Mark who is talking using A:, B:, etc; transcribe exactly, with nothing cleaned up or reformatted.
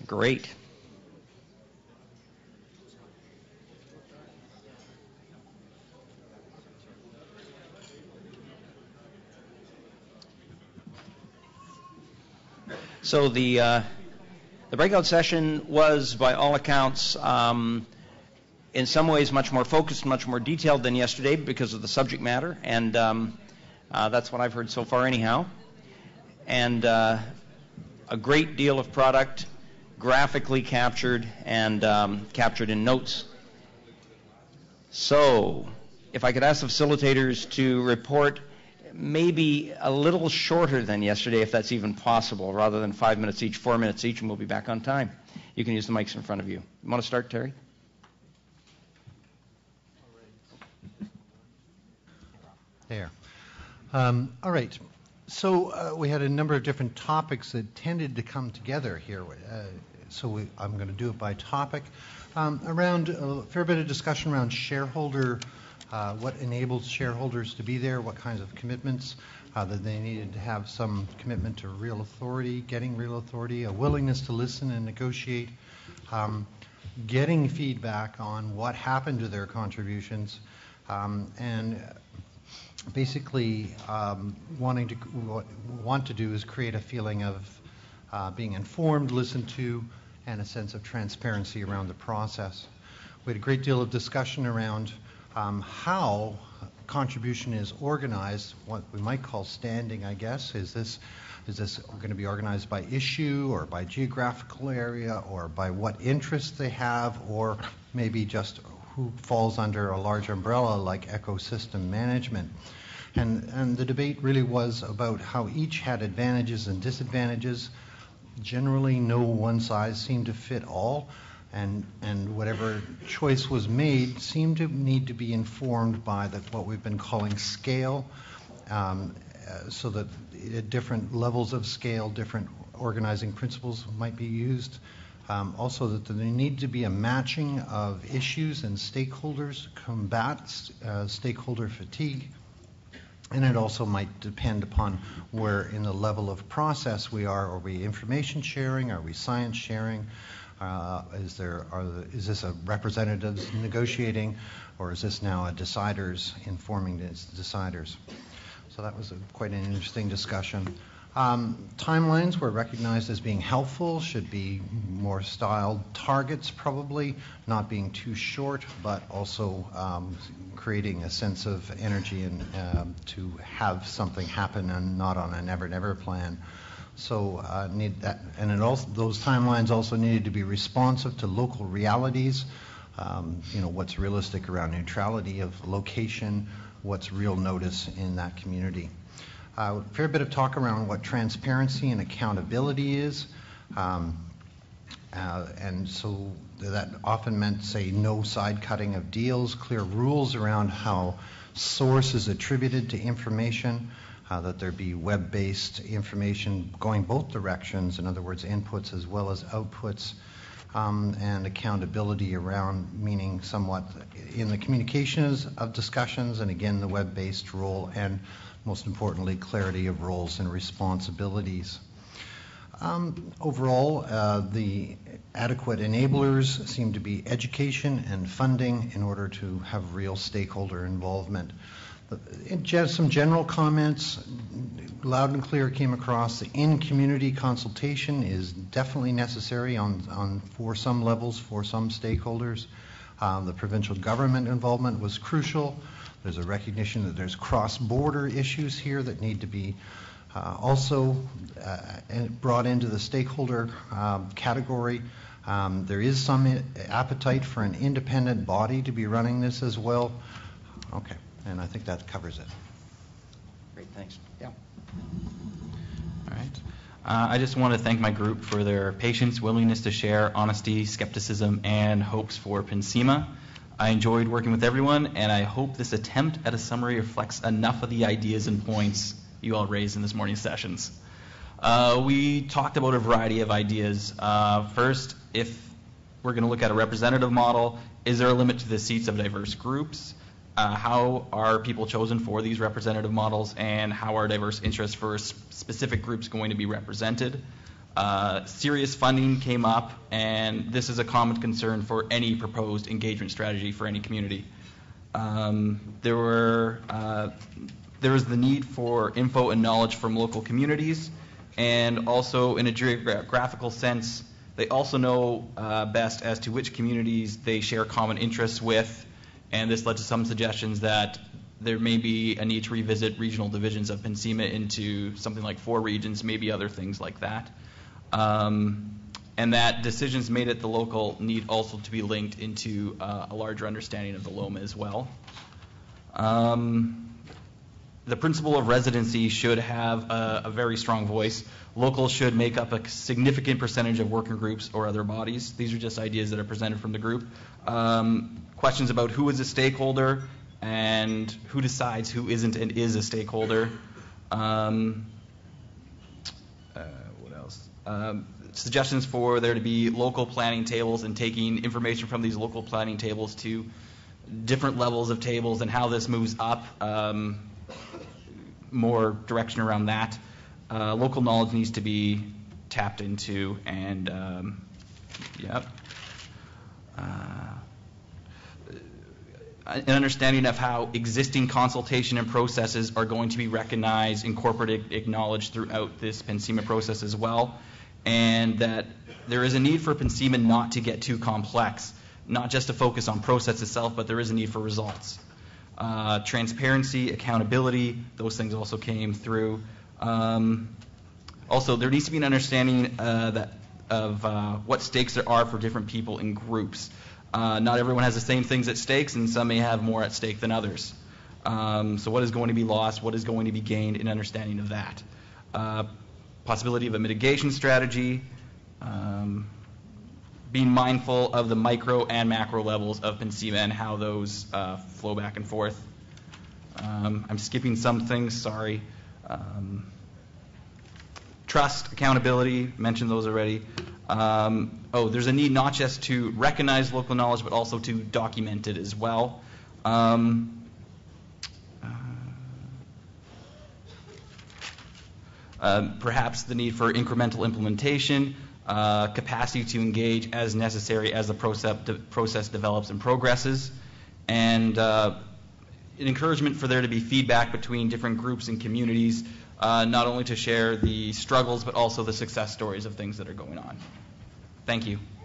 A: Great. So the uh, the breakout session was, by all accounts, um, in some ways much more focused, much more detailed than yesterday because of the subject matter, and um, uh, that's what I've heard so far anyhow. And uh, a great deal of product graphically captured and um, captured in notes. So if I could ask the facilitators to report maybe a little shorter than yesterday, if that's even possible, rather than five minutes each, four minutes each, and we'll be back on time. You can use the mics in front of you. You want to start, Terry?
B: There. Um, all right. So uh, we had a number of different topics that tended to come together here. Uh, so we, I'm going to do it by topic. Um, around a fair bit of discussion around shareholder, uh, what enables shareholders to be there, what kinds of commitments, uh, that they needed to have some commitment to real authority, getting real authority, a willingness to listen and negotiate, um, getting feedback on what happened to their contributions, um, and basically um, wanting to what want to do is create a feeling of uh, being informed, listened to, and a sense of transparency around the process. We had a great deal of discussion around um, how contribution is organized, what we might call standing, I guess. Is this is this going to be organized by issue or by geographical area or by what interests they have, or maybe just who falls under a large umbrella like ecosystem management. And, and the debate really was about how each had advantages and disadvantages. Generally, no one size seemed to fit all, and, and whatever choice was made seemed to need to be informed by the, what we've been calling scale, um, uh, so that at different levels of scale, different organizing principles might be used. Um, also, that there need to be a matching of issues and stakeholders, combat uh, stakeholder fatigue, and it also might depend upon where in the level of process we are. Are we information sharing? Are we science sharing? Uh, is there are the, is this a representatives negotiating, or is this now a deciders informing the deciders? So that was a, quite an interesting discussion. Um, timelines were recognized as being helpful, should be more styled targets probably, not being too short, but also um, creating a sense of energy and um, to have something happen and not on a never-never plan. So uh, need that, and it also, those timelines also needed to be responsive to local realities. Um, you know, what's realistic around neutrality of location, what's real notice in that community. A uh, fair bit of talk around what transparency and accountability is. Um, uh, and so that often meant, say, no side cutting of deals, clear rules around how source is attributed to information, uh, that there be web-based information going both directions, in other words, inputs as well as outputs, um, and accountability around, meaning somewhat in the communications of discussions, and again, the web-based role, and most importantly, clarity of roles and responsibilities. Um, overall, uh, the adequate enablers seem to be education and funding in order to have real stakeholder involvement. Just some general comments, loud and clear came across. The in-community consultation is definitely necessary on, on for some levels, for some stakeholders. Um, the provincial government involvement was crucial. There's a recognition that there's cross-border issues here that need to be uh, also uh, brought into the stakeholder um, category. Um, there is some appetite for an independent body to be running this as well. Okay, and I think that covers it.
A: Great, thanks. Yeah.
C: All right. Uh, I just want to thank my group for their patience, willingness to share, honesty, skepticism, and hopes for PNSEMA. I enjoyed working with everyone, and I hope this attempt at a summary reflects enough of the ideas and points you all raised in this morning's sessions. Uh, we talked about a variety of ideas. Uh, first, if we're going to look at a representative model, is there a limit to the seats of diverse groups? Uh, how are people chosen for these representative models, and how are diverse interests for specific groups going to be represented? uh, serious funding came up, and this is a common concern for any proposed engagement strategy for any community. Um, there were uh, there was the need for info and knowledge from local communities, and also in a geographical sense, they also know uh, best as to which communities they share common interests with, and this led to some suggestions that there may be a need to revisit regional divisions of PNCEMA into something like four regions, maybe other things like that. Um, and that decisions made at the local need also to be linked into uh, a larger understanding of the L O M A as well. Um, the principle of residency should have a, a very strong voice. Locals should make up a significant percentage of working groups or other bodies. These are just ideas that are presented from the group. Um, questions about who is a stakeholder and who decides who isn't and is a stakeholder. Um, uh, what else? Um, suggestions for there to be local planning tables and taking information from these local planning tables to different levels of tables and how this moves up. Um, more direction around that. Uh, local knowledge needs to be tapped into, and um, yep. Uh, an understanding of how existing consultation and processes are going to be recognized, incorporated, acknowledged throughout this PNCEMA process as well, and that there is a need for PNCEMA not to get too complex, not just to focus on process itself, but there is a need for results. Uh, transparency, accountability, those things also came through. Um, also, there needs to be an understanding uh, that of uh, what stakes there are for different people in groups. Uh, not everyone has the same things at stakes, and some may have more at stake than others. Um, so what is going to be lost? What is going to be gained in understanding of that? Uh, possibility of a mitigation strategy, um, being mindful of the micro and macro levels of PNCEMA and how those uh, flow back and forth. Um, I'm skipping some things, sorry. Um, trust, accountability, mentioned those already. Um, oh, there's a need not just to recognize local knowledge, but also to document it as well. Um, uh, uh, perhaps the need for incremental implementation, uh, capacity to engage as necessary as the process, de- process develops and progresses, and uh, an encouragement for there to be feedback between different groups and communities, uh, not only to share the struggles, but also the success stories of things that are going on. Thank you.